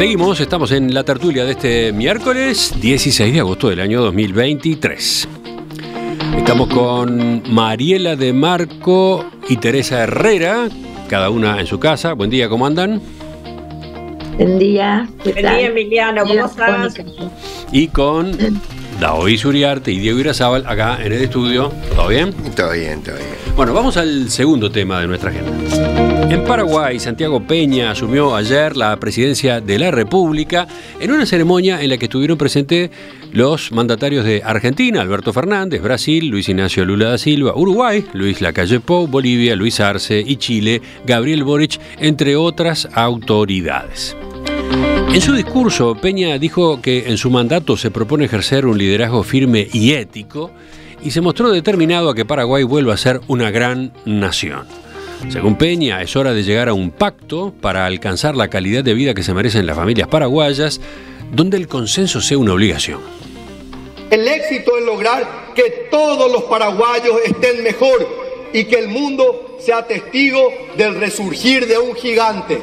Seguimos, estamos en la tertulia de este miércoles 16 de agosto del año 2023. Estamos con Mariela de Marco y Teresa Herrera, cada una en su casa. Buen día, ¿cómo andan? Buen día. Buen día, Emiliano, ¿cómo estás? Y con Daoís Uriarte y Diego Irazábal acá en el estudio. ¿Todo bien? Todo bien, todo bien. Bueno, vamos al segundo tema de nuestra agenda. En Paraguay, Santiago Peña asumió ayer la presidencia de la República en una ceremonia en la que estuvieron presentes los mandatarios de Argentina, Alberto Fernández, Brasil, Luis Ignacio Lula da Silva, Uruguay, Luis Lacalle Pou, Bolivia, Luis Arce y Chile, Gabriel Boric, entre otras autoridades. En su discurso, Peña dijo que en su mandato se propone ejercer un liderazgo firme y ético y se mostró determinado a que Paraguay vuelva a ser una gran nación. Según Peña, es hora de llegar a un pacto para alcanzar la calidad de vida que se merecen las familias paraguayas, donde el consenso sea una obligación. El éxito es lograr que todos los paraguayos estén mejor y que el mundo sea testigo del resurgir de un gigante.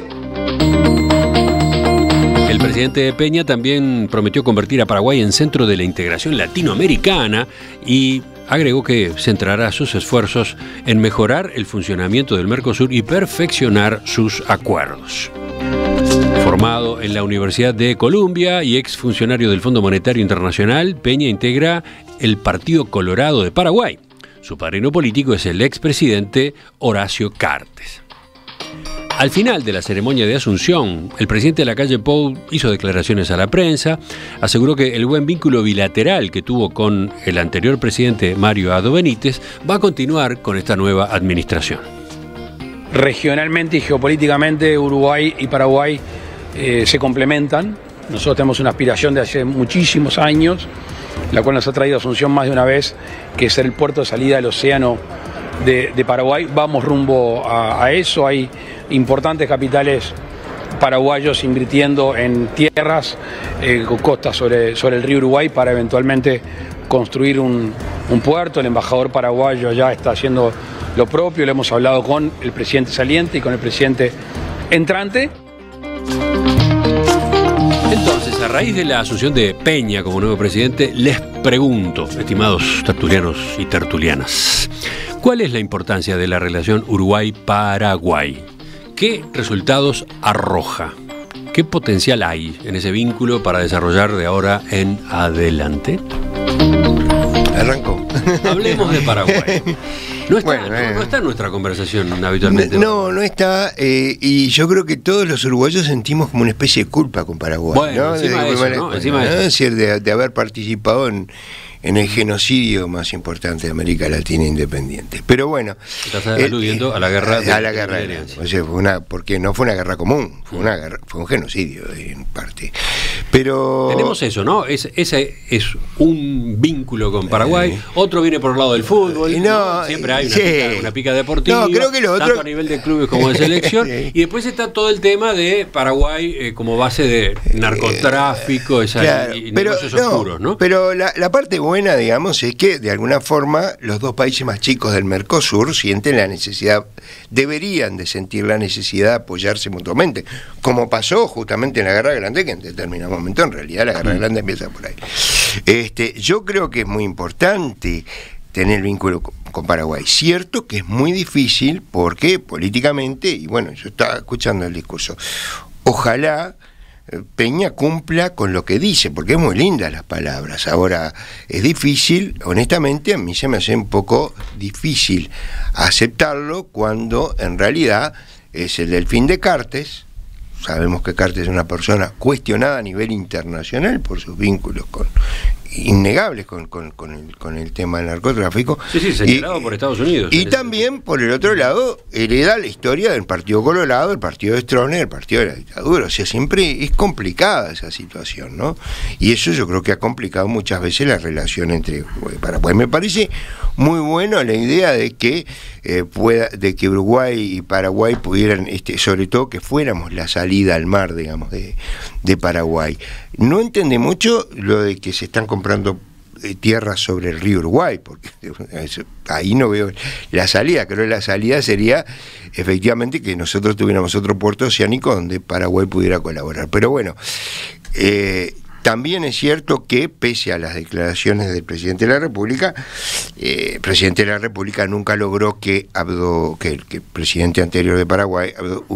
El presidente Peña también prometió convertir a Paraguay en centro de la integración latinoamericana y agregó que centrará sus esfuerzos en mejorar el funcionamiento del Mercosur y perfeccionar sus acuerdos. Formado en la Universidad de Columbia y exfuncionario del Fondo Monetario Internacional, Peña integra el Partido Colorado de Paraguay. Su padrino político es el expresidente Horacio Cartes. Al final de la ceremonia de asunción, el presidente Lacalle Pou hizo declaraciones a la prensa, aseguró que el buen vínculo bilateral que tuvo con el anterior presidente Mario Abdo Benítez va a continuar con esta nueva administración. Regionalmente y geopolíticamente Uruguay y Paraguay se complementan. Nosotros tenemos una aspiración de hace muchísimos años, la cual nos ha traído Asunción más de una vez, que es el puerto de salida del océano de Paraguay. Vamos rumbo a eso. Hay importantes capitales paraguayos invirtiendo en tierras con costas sobre el río Uruguay para eventualmente construir un puerto. El embajador paraguayo ya está haciendo lo propio. Lo hemos hablado con el presidente saliente y con el presidente entrante. Entonces, a raíz de la asunción de Peña como nuevo presidente, les pregunto, estimados tertulianos y tertulianas, ¿cuál es la importancia de la relación Uruguay-Paraguay? ¿Qué resultados arroja? ¿Qué potencial hay en ese vínculo para desarrollar de ahora en adelante? Arrancó. Hablemos de Paraguay. No está en nuestra conversación habitualmente. No está. Y yo creo que todos los uruguayos sentimos como una especie de culpa con Paraguay. Bueno, ¿no? Encima de eso, ¿no? Encima de eso. Es decir, de haber participado en el genocidio más importante de América Latina independiente. Pero bueno. Estás aludiendo a la guerra de la guerra. O sea, porque no fue una guerra común, fue un genocidio en parte. Pero tenemos eso, ¿no? Ese es un vínculo con Paraguay. Otro viene por el lado del fútbol. No, siempre hay una pica deportiva. No, creo que lo otro, tanto a nivel de clubes como de selección. Y después está todo el tema de Paraguay como base de narcotráfico, y negocios oscuros, ¿no? Pero la parte buena, digamos, es que de alguna forma los dos países más chicos del Mercosur sienten la necesidad, deberían de sentir la necesidad de apoyarse mutuamente, como pasó justamente en la Guerra Grande, que en determinado momento en realidad la Guerra Grande empieza por ahí. Yo creo que es muy importante tener el vínculo con Paraguay. Cierto que es muy difícil porque políticamente, y bueno, yo estaba escuchando el discurso, ojalá Peña cumpla con lo que dice, porque es muy linda las palabras. Ahora, es difícil, honestamente, a mí se me hace un poco difícil aceptarlo cuando en realidad es el delfín de Cartes. Sabemos que Cartes es una persona cuestionada a nivel internacional por sus vínculos innegables con el tema del narcotráfico. Sí, señalado por Estados Unidos. Y también, por el otro lado, hereda la historia del Partido Colorado, el partido de Stroessner, el partido de la dictadura. O sea, siempre es complicada esa situación, ¿no? Y eso yo creo que ha complicado muchas veces la relación entre Paraguay. Me parece muy bueno la idea de que Uruguay y Paraguay pudieran, sobre todo que fuéramos la salida al mar, digamos, de Paraguay. No entendí mucho lo de que se están comprando tierras sobre el río Uruguay, porque ahí no veo la salida. Creo que la salida sería efectivamente que nosotros tuviéramos otro puerto oceánico donde Paraguay pudiera colaborar. Pero bueno, también es cierto que, pese a las declaraciones del presidente de la República, el presidente de la República nunca logró que el presidente anterior de Paraguay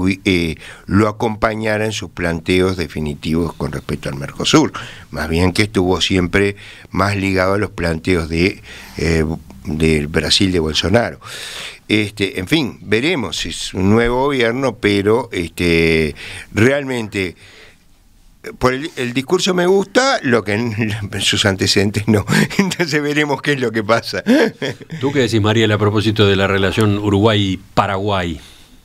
lo acompañara en sus planteos definitivos con respecto al Mercosur. Más bien que estuvo siempre más ligado a los planteos del Brasil de Bolsonaro. En fin, veremos, es un nuevo gobierno, pero realmente... Por el discurso me gusta, lo que en sus antecedentes no. Entonces veremos qué es lo que pasa. ¿Tú qué decís, Mariela, a propósito de la relación Uruguay-Paraguay?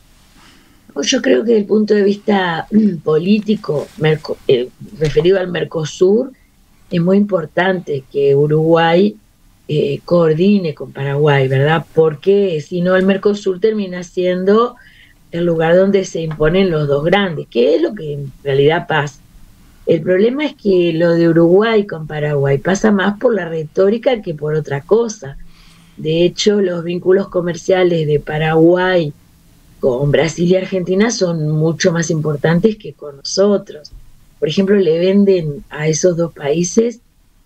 Yo creo que desde el punto de vista político, referido al Mercosur, es muy importante que Uruguay coordine con Paraguay, ¿verdad? Porque si no, el Mercosur termina siendo el lugar donde se imponen los dos grandes, que es lo que en realidad pasa. El problema es que lo de Uruguay con Paraguay pasa más por la retórica que por otra cosa. De hecho, los vínculos comerciales de Paraguay con Brasil y Argentina son mucho más importantes que con nosotros. Por ejemplo, le venden a esos dos países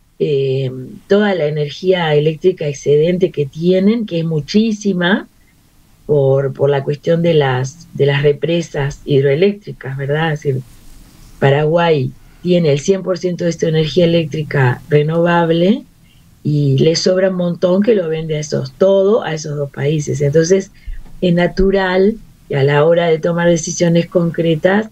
toda la energía eléctrica excedente que tienen, que es muchísima, por la cuestión de las represas hidroeléctricas, ¿verdad? Es decir, Paraguay tiene el 100% de esta energía eléctrica renovable y le sobra un montón que lo vende a esos dos países. Entonces es natural que a la hora de tomar decisiones concretas,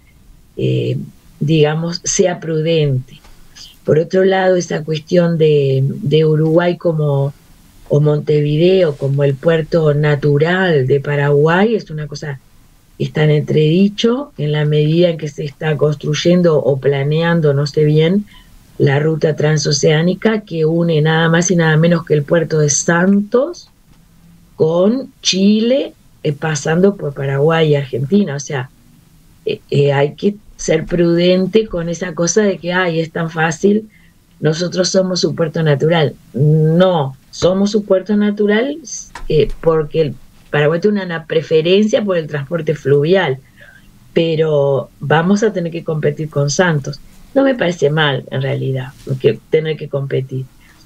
digamos, sea prudente. Por otro lado, esa cuestión de Uruguay o Montevideo como el puerto natural de Paraguay es una cosa que está en entredicho en la medida en que se está construyendo o planeando, no sé bien, la ruta transoceánica que une nada más y nada menos que el puerto de Santos con Chile, pasando por Paraguay y Argentina. O sea, hay que ser prudente con esa cosa de que es tan fácil, nosotros somos su puerto natural. No, somos su puerto natural porque el Paraguay tiene una preferencia por el transporte fluvial, pero vamos a tener que competir con Santos. No me parece mal, en realidad, porque tener que competir.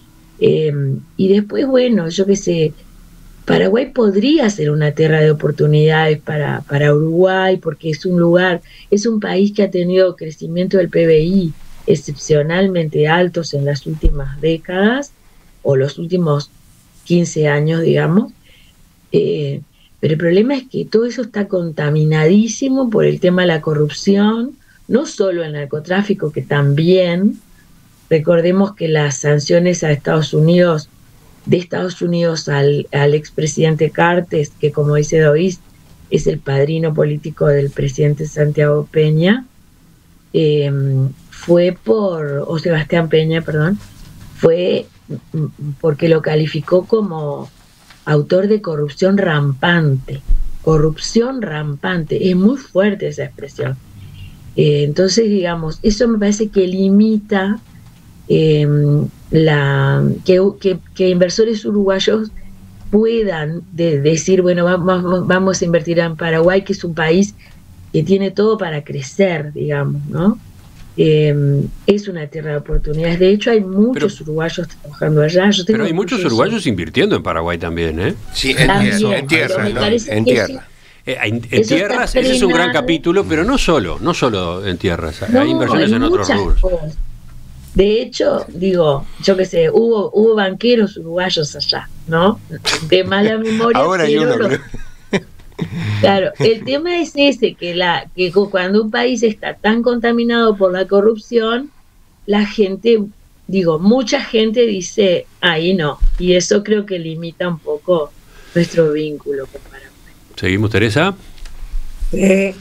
Y después, bueno, yo qué sé, Paraguay podría ser una tierra de oportunidades para Uruguay, porque es un país que ha tenido crecimiento del PBI excepcionalmente altos en las últimas décadas, o los últimos 15 años, digamos. Pero el problema es que todo eso está contaminadísimo por el tema de la corrupción, no solo el narcotráfico, que también, recordemos que las sanciones a Estados Unidos, de Estados Unidos al expresidente Cartes, que como dice Dois, es el padrino político del presidente Santiago Peña, Sebastián Peña, perdón, fue porque lo calificó como autor de corrupción rampante. Corrupción rampante, es muy fuerte esa expresión. Entonces, digamos, eso me parece que limita que inversores uruguayos puedan decir, bueno, vamos a invertir en Paraguay, que es un país que tiene todo para crecer, digamos, ¿no? Es una tierra de oportunidades. De hecho, hay muchos uruguayos trabajando allá. Pero hay muchos uruguayos invirtiendo en Paraguay también, ¿eh? Sí, en tierra. En tierras, ese es un gran capítulo, pero no solo en tierras. Hay inversiones en otros rubros. Cosas. De hecho, digo, yo qué sé, hubo banqueros uruguayos allá, ¿no? De mala memoria. Ahora hay uno. Claro, el tema es ese, que cuando un país está tan contaminado por la corrupción, la gente, mucha gente dice, ahí no, y eso creo que limita un poco nuestro vínculo con Paraguay. ¿Seguimos, Teresa? Yo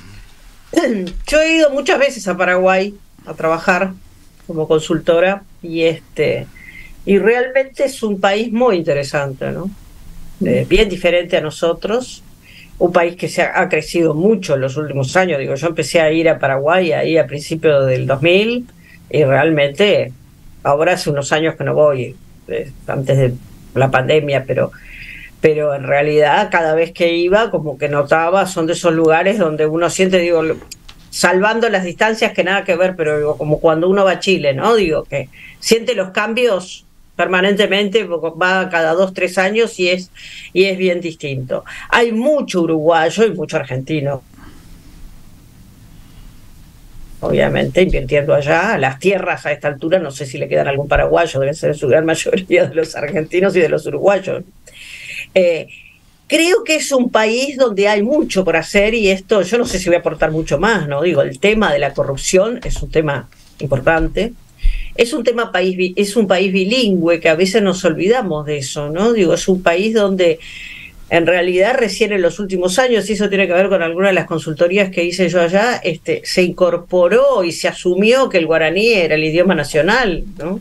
he ido muchas veces a Paraguay a trabajar como consultora y realmente es un país muy interesante, ¿no? Bien diferente a nosotros. Un país que ha crecido mucho en los últimos años. Yo empecé a ir a Paraguay ahí a principios del 2000 y realmente ahora hace unos años que no voy antes de la pandemia, pero en realidad cada vez que iba como que notaba, son de esos lugares donde uno siente, digo, salvando las distancias que nada que ver, pero digo, como cuando uno va a Chile, ¿no? Digo, que siente los cambios permanentemente, va cada 2-3 años y es bien distinto. Hay mucho uruguayo y mucho argentino, obviamente, invirtiendo allá. Las tierras a esta altura, no sé si le quedan algún paraguayo, deben ser en su gran mayoría de los argentinos y de los uruguayos. Creo que es un país donde hay mucho por hacer, y esto yo no sé si voy a aportar mucho más, ¿no? Digo, el tema de la corrupción es un tema importante. Es un país bilingüe, que a veces nos olvidamos de eso, ¿no? Digo, es un país donde en realidad recién en los últimos años, y eso tiene que ver con algunas de las consultorías que hice yo allá, se incorporó y se asumió que el guaraní era el idioma nacional, ¿no?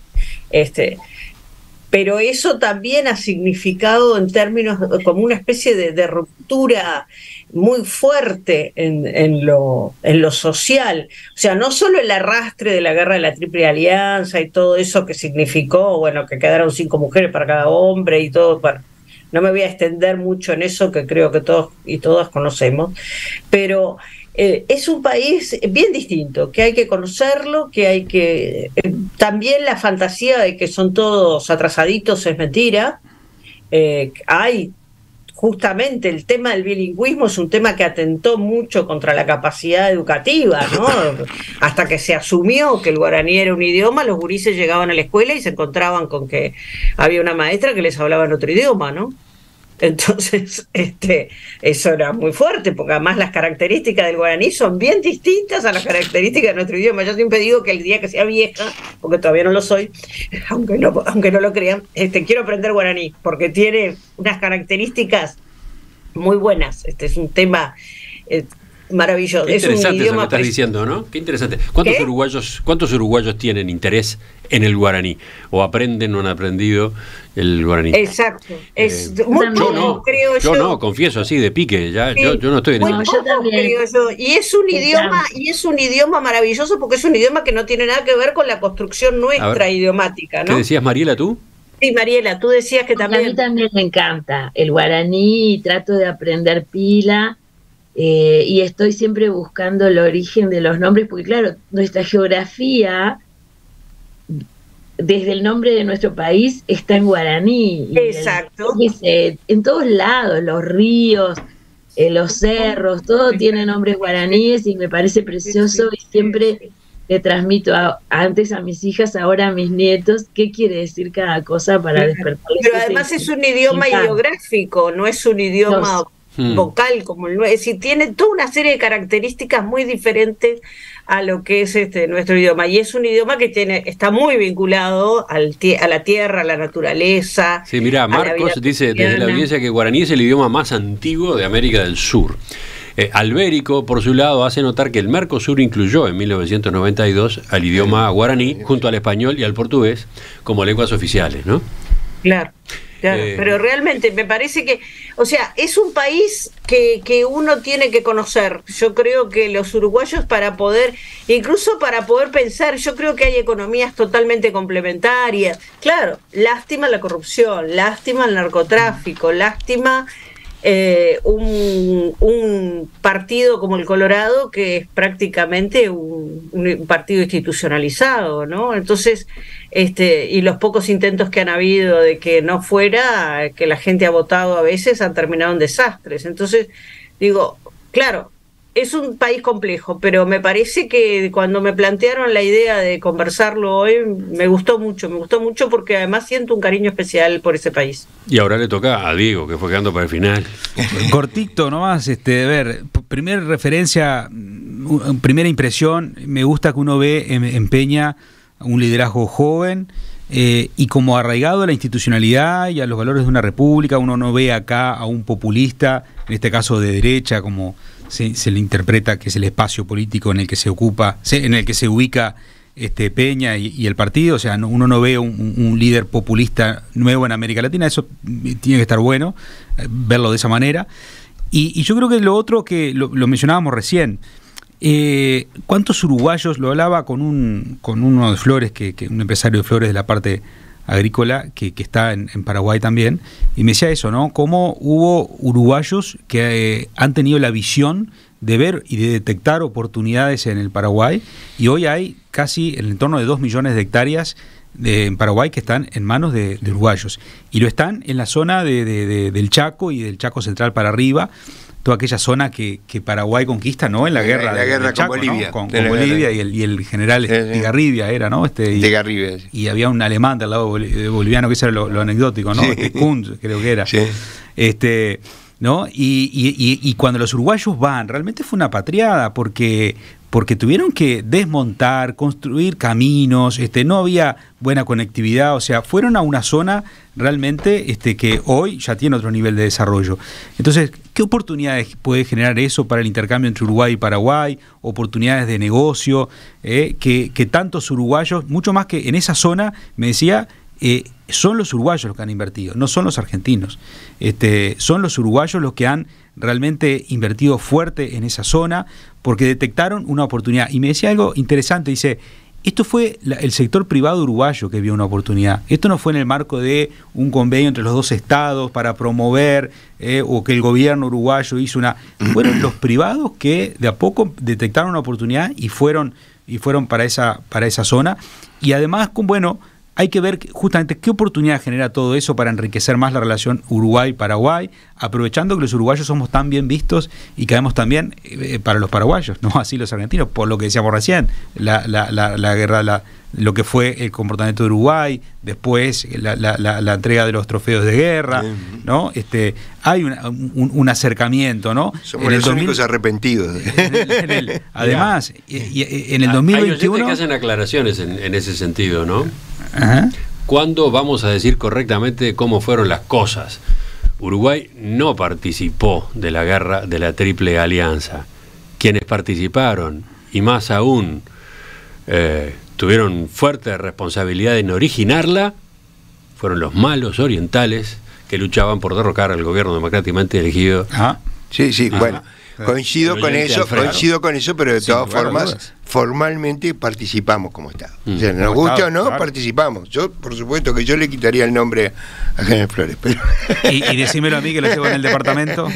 Pero eso también ha significado en términos como una especie de ruptura muy fuerte en lo social. O sea, no solo el arrastre de la guerra de la Triple Alianza y todo eso que significó, bueno, que quedaron 5 mujeres para cada hombre y todo. Bueno, no me voy a extender mucho en eso, que creo que todos y todas conocemos, pero es un país bien distinto, que hay que conocerlo, que hay que... también la fantasía de que son todos atrasaditos es mentira. Hay justamente el tema del bilingüismo, es un tema que atentó mucho contra la capacidad educativa, ¿no? Hasta que se asumió que el guaraní era un idioma, los gurises llegaban a la escuela y se encontraban con que había una maestra que les hablaba en otro idioma, ¿no? Entonces, eso era muy fuerte, porque además las características del guaraní son bien distintas a las características de nuestro idioma. Yo siempre digo que el día que sea vieja, porque todavía no lo soy, aunque no lo crean, quiero aprender guaraní, porque tiene unas características muy buenas. Es un tema maravilloso. Qué interesante es un idioma eso que estás diciendo, ¿no? Qué interesante. ¿Cuántos uruguayos tienen interés en el guaraní? ¿O aprenden o han aprendido el guaraní? Exacto. Yo no, confieso así de pique, sí. yo no estoy en eso. Yo también. Creo yo. Y es un idioma maravilloso, porque es un idioma que no tiene nada que ver con la construcción nuestra idiomática, ¿no? ¿Qué decías, Mariela, tú? Sí, Mariela, tú decías que también... A mí también me encanta el guaraní, y trato de aprender pila. Y estoy siempre buscando el origen de los nombres, porque claro, nuestra geografía, desde el nombre de nuestro país, está en guaraní. Exacto. En todos lados, los ríos, los cerros, todo tiene nombres guaraníes, y me parece precioso, y siempre le transmito antes a mis hijas, ahora a mis nietos, qué quiere decir cada cosa para despertarles. Pero además es un idioma ideográfico, no es un idioma... vocal, como es decir, tiene toda una serie de características muy diferentes a lo que es nuestro idioma, y es un idioma que está muy vinculado a la tierra, a la naturaleza. Sí, mira, Marcos dice desde la audiencia que guaraní es el idioma más antiguo de América del Sur. Albérico, por su lado, hace notar que el Mercosur incluyó en 1992 al idioma guaraní junto al español y al portugués como lenguas oficiales, ¿no? Claro. Pero realmente me parece que, o sea, es un país que uno tiene que conocer. Yo creo que los uruguayos, incluso para poder pensar, yo creo que hay economías totalmente complementarias. Claro, lástima la corrupción, lástima el narcotráfico, lástima un partido como el Colorado, que es prácticamente un partido institucionalizado, ¿no? Entonces, y los pocos intentos que han habido de que no fuera, que la gente ha votado a veces, han terminado en desastres. Entonces, digo, claro, es un país complejo, pero me parece que cuando me plantearon la idea de conversarlo hoy, me gustó mucho porque además siento un cariño especial por ese país. Y ahora le toca a Diego, que fue quedando para el final. Cortito nomás, a ver, primera referencia, primera impresión, me gusta que uno ve en Peña un liderazgo joven y como arraigado a la institucionalidad y a los valores de una república. Uno no ve acá a un populista, en este caso de derecha, como se le interpreta que es el espacio político en el que se ubica Peña y el partido. O sea, uno no ve un líder populista nuevo en América Latina. Eso tiene que estar bueno, verlo de esa manera. Y yo creo que lo otro que lo mencionábamos recién, ¿cuántos uruguayos? Lo hablaba con uno de Flores, que un empresario de Flores de la parte agrícola que está en Paraguay también, y me decía eso, ¿no? Cómo hubo uruguayos que han tenido la visión de ver y de detectar oportunidades en el Paraguay, y hoy hay casi en torno de 2 millones de hectáreas en Paraguay que están en manos de uruguayos, y lo están en la zona del Chaco y del Chaco Central para arriba, toda aquella zona que Paraguay conquista, ¿no? En la guerra con Chaco, Bolivia. ¿no? Con Bolivia y el general Estigarribia era, ¿no? Estigarribia, sí. Y había un alemán del lado boliviano, que eso era lo anecdótico, ¿no? Sí. Kunz, creo que era. Sí. ¿No? Y cuando los uruguayos van, realmente fue una patriada, porque tuvieron que desmontar, construir caminos, no había buena conectividad, o sea, fueron a una zona realmente que hoy ya tiene otro nivel de desarrollo. Entonces, ¿qué oportunidades puede generar eso para el intercambio entre Uruguay y Paraguay? Oportunidades de negocio, que tantos uruguayos, mucho más que en esa zona, me decía, son los uruguayos los que han invertido, no son los argentinos. Son los uruguayos los que han realmente invertido fuerte en esa zona porque detectaron una oportunidad. Y me decía algo interesante, dice, esto fue el sector privado uruguayo que vio una oportunidad. Esto no fue en el marco de un convenio entre los dos estados para promover o que el gobierno uruguayo hizo una... Fueron los privados que de a poco detectaron una oportunidad y fueron para esa zona. Y además, hay que ver justamente qué oportunidad genera todo eso para enriquecer más la relación Uruguay-Paraguay, aprovechando que los uruguayos somos tan bien vistos y caemos también para los paraguayos, no así los argentinos, por lo que decíamos recién, la guerra, lo que fue el comportamiento de Uruguay, después la entrega de los trofeos de guerra, ¿no? Hay un acercamiento, ¿no? Somos los únicos arrepentidos. Además, en el 2021... Hay oyentes que hacen aclaraciones en ese sentido, ¿no? Ajá. ¿Cuándo vamos a decir correctamente cómo fueron las cosas? Uruguay no participó de la guerra de la Triple Alianza. Quienes participaron, y más aún tuvieron fuerte responsabilidad en originarla, fueron los malos orientales que luchaban por derrocar al gobierno democráticamente elegido. Sí, bueno, coincido con eso, pero de todas formas, formalmente participamos como Estado. O sea, nos gusta o no, claro, participamos. Yo, por supuesto que yo le quitaría el nombre a General Flores. Pero... y decímelo a mí que lo llevo en el departamento.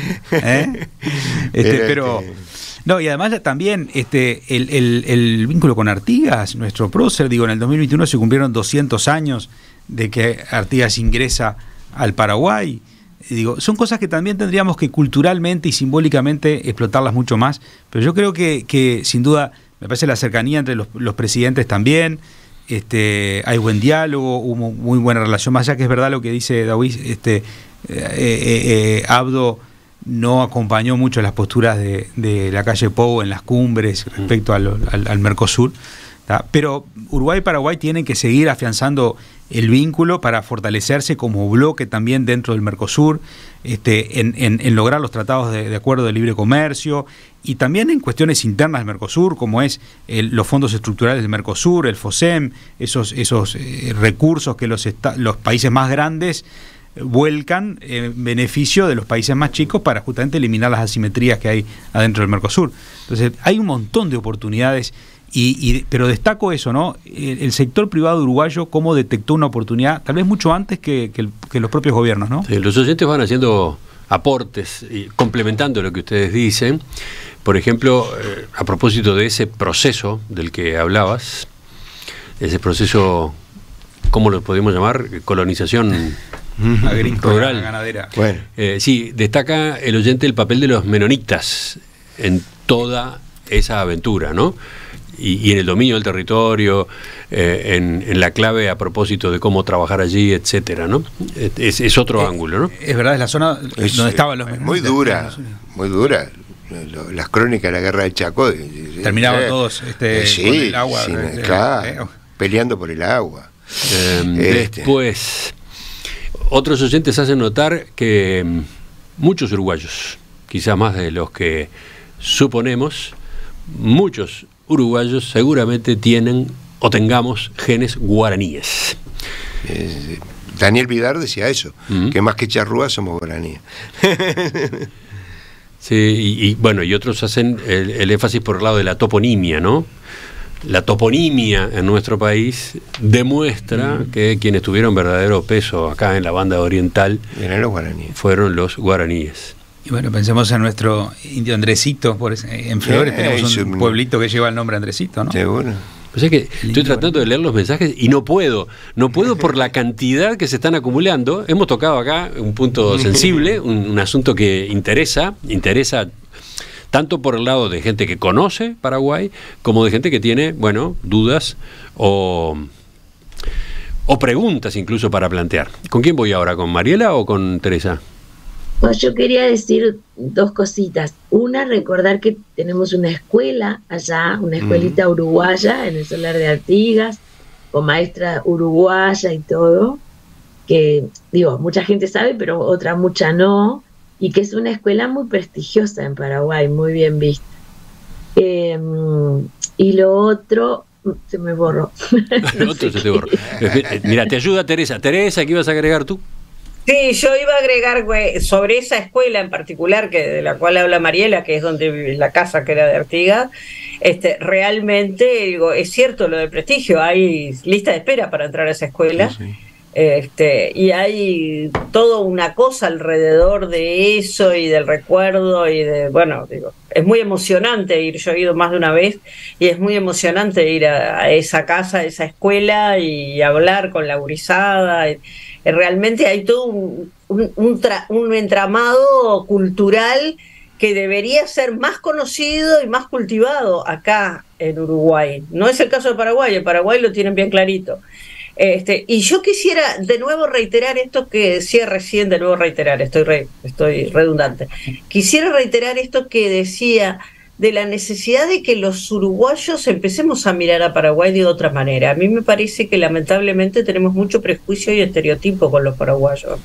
Pero... No, y además también el vínculo con Artigas, nuestro prócer, en el 2021 se cumplieron 200 años de que Artigas ingresa al Paraguay. Son cosas que también tendríamos que culturalmente y simbólicamente explotarlas mucho más, pero yo creo que sin duda, me parece la cercanía entre los presidentes también, hay buen diálogo, hubo muy buena relación, más allá que es verdad lo que dice David, Abdo no acompañó mucho las posturas de la calle Pou en las cumbres respecto al Mercosur, ¿tá? Pero Uruguay y Paraguay tienen que seguir afianzando el vínculo para fortalecerse como bloque también dentro del Mercosur, en lograr los tratados de acuerdo de libre comercio y también en cuestiones internas del Mercosur, como es los fondos estructurales del Mercosur, el FOSEM, esos recursos que los países más grandes vuelcan en beneficio de los países más chicos para justamente eliminar las asimetrías que hay adentro del Mercosur. Entonces hay un montón de oportunidades, pero destaco eso, ¿no? El sector privado uruguayo cómo detectó una oportunidad, tal vez mucho antes que los propios gobiernos, ¿no? Sí, los oyentes van haciendo aportes y complementando lo que ustedes dicen. Por ejemplo, a propósito de ese proceso del que hablabas, ese proceso, ¿cómo lo podemos llamar? Colonización agrícola, rural, ganadera. Bueno. Sí, destaca el oyente el papel de los menonitas en toda esa aventura, ¿no? Y en el dominio del territorio, en la clave a propósito de cómo trabajar allí, etcétera, ¿no? Es otro ángulo, ¿no? Es verdad, es la zona donde estaban los menonitas. Muy dura. Las crónicas de la guerra del Chaco terminaban todos con el agua, claro, peleando por el agua. Después, otros oyentes hacen notar que muchos uruguayos, quizás más de los que suponemos, muchos uruguayos seguramente tienen o tengamos genes guaraníes. Daniel Vidar decía eso, que más que charrúa somos guaraníes. Sí, y bueno, y otros hacen el énfasis por el lado de la toponimia, ¿no? la toponimia en nuestro país demuestra que quienes tuvieron verdadero peso acá en la banda oriental fueron los guaraníes. Y bueno, pensemos en nuestro indio Andresito, en Flores tenemos un pueblito que lleva el nombre Andresito, ¿no? Seguro. O sea que estoy tratando de leer los mensajes y no puedo por la cantidad que se están acumulando. Hemos tocado acá un punto sensible, un asunto que interesa tanto por el lado de gente que conoce Paraguay, como de gente que tiene, dudas o preguntas incluso para plantear. ¿Con quién voy ahora? ¿Con Mariela o con Teresa? Pues yo quería decir dos cositas. Una, recordar que tenemos una escuela allá, una escuelita uruguaya en el Solar de Artigas, con maestra uruguaya y todo, que, mucha gente sabe, pero otra mucha no, y que es una escuela muy prestigiosa en Paraguay, muy bien vista. Y lo otro, se me borró. Lo otro se te borró. Mira, te ayuda Teresa. Teresa, ¿qué ibas a agregar tú? Sí, yo iba a agregar sobre esa escuela en particular, de la cual habla Mariela, que es donde la casa que era de Artigas. Realmente, es cierto lo del prestigio, hay lista de espera para entrar a esa escuela. Sí. Y hay toda una cosa alrededor de eso y del recuerdo es muy emocionante ir. Yo he ido más de una vez y es muy emocionante ir a esa casa, a esa escuela y hablar con la gurizada. Realmente hay todo un entramado cultural que debería ser más conocido y más cultivado acá en Uruguay. No es el caso de Paraguay, en Paraguay lo tienen bien clarito. Y yo quisiera de nuevo reiterar esto que decía recién, estoy redundante. Quisiera reiterar esto que decía de la necesidad de que los uruguayos empecemos a mirar a Paraguay de otra manera. A mí me parece que lamentablemente tenemos mucho prejuicio y estereotipo con los paraguayos.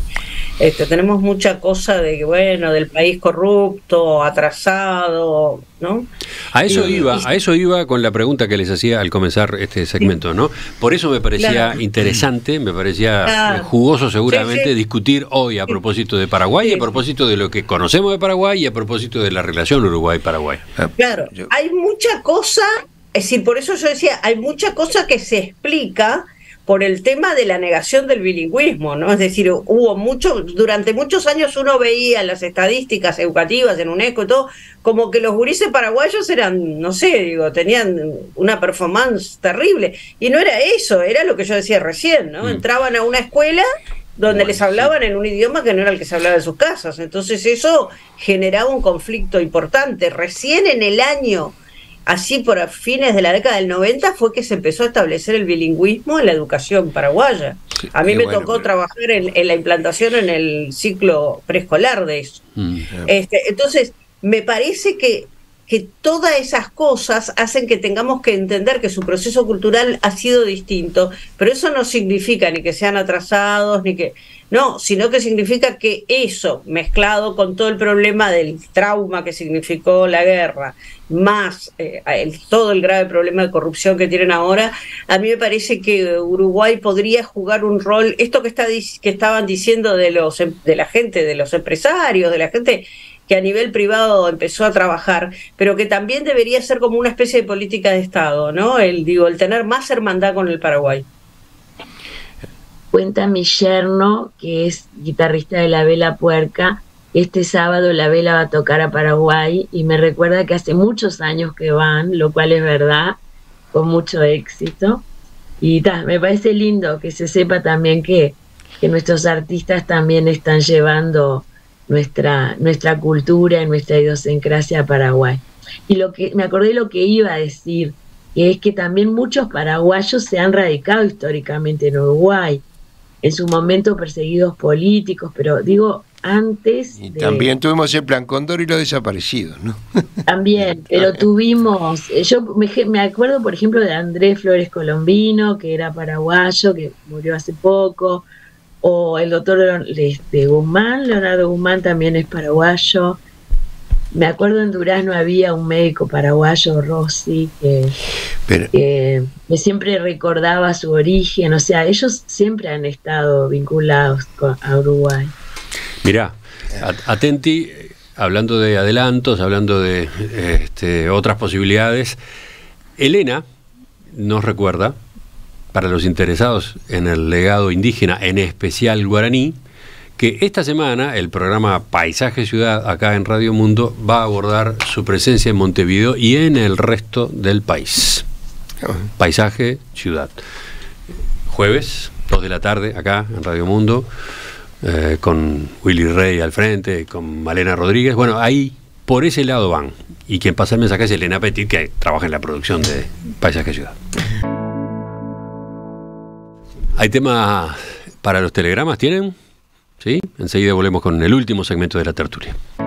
Tenemos mucha cosa de que, del país corrupto, atrasado, ¿no? A eso iba con la pregunta que les hacía al comenzar este segmento, ¿no? Por eso me parecía interesante, me parecía jugoso seguramente discutir hoy a propósito de Paraguay, a propósito de lo que conocemos de Paraguay y a propósito de la relación Uruguay-Paraguay. Claro, hay mucha cosa, es decir, por eso yo decía, hay mucha cosa que se explica por el tema de la negación del bilingüismo, ¿no? Es decir, durante muchos años uno veía las estadísticas educativas en UNESCO y todo, como que los gurises paraguayos eran, tenían una performance terrible. Y no era eso, era lo que yo decía recién, ¿no? Entraban a una escuela donde les hablaban en un idioma que no era el que se hablaba en sus casas. Entonces eso generaba un conflicto importante. Recién en el año, así por fines de la década del 90, fue que se empezó a establecer el bilingüismo en la educación paraguaya. A mí me tocó trabajar en la implantación en el ciclo preescolar de eso. Entonces, me parece que todas esas cosas hacen que tengamos que entender que su proceso cultural ha sido distinto, pero eso no significa ni que sean atrasados, sino que significa que eso, mezclado con todo el problema del trauma que significó la guerra, más todo el grave problema de corrupción que tienen ahora, a mí me parece que Uruguay podría jugar un rol, esto que estaban diciendo de la gente, de los empresarios, de la gente que a nivel privado empezó a trabajar, pero que también debería ser como una especie de política de Estado, ¿no? El tener más hermandad con el Paraguay. Cuenta mi yerno, que es guitarrista de La Vela Puerca, este sábado La Vela va a tocar a Paraguay y me recuerda que hace muchos años que van, lo cual es verdad, con mucho éxito. Y me parece lindo que se sepa también que nuestros artistas también están llevando nuestra cultura y nuestra idiosincrasia a Paraguay. Y me acordé lo que iba a decir, que es que también muchos paraguayos se han radicado históricamente en Uruguay, en su momento perseguidos políticos, pero antes... Y también tuvimos el Plan Cóndor y los desaparecidos, ¿no? También, pero tuvimos... Yo me acuerdo, por ejemplo, de Andrés Flores Colombino, que era paraguayo, que murió hace poco, o el doctor Guzmán, Leonardo Guzmán también es paraguayo. Me acuerdo en Durazno había un médico paraguayo, Rossi, que siempre recordaba su origen. O sea, ellos siempre han estado vinculados a Uruguay. Mirá, atenti, hablando de adelantos, hablando de otras posibilidades, Elena nos recuerda, para los interesados en el legado indígena, en especial guaraní, que esta semana el programa Paisaje Ciudad, acá en Radio Mundo, va a abordar su presencia en Montevideo y en el resto del país. Paisaje Ciudad. Jueves, 2 de la tarde, acá en Radio Mundo, con Willy Rey al frente, con Malena Rodríguez. Bueno, ahí por ese lado van. Y quien pasa el mensaje es Elena Petit, que trabaja en la producción de Paisaje Ciudad. ¿Hay tema para los telegramas? ¿Tienen? ¿Sí? Enseguida volvemos con el último segmento de la tertulia.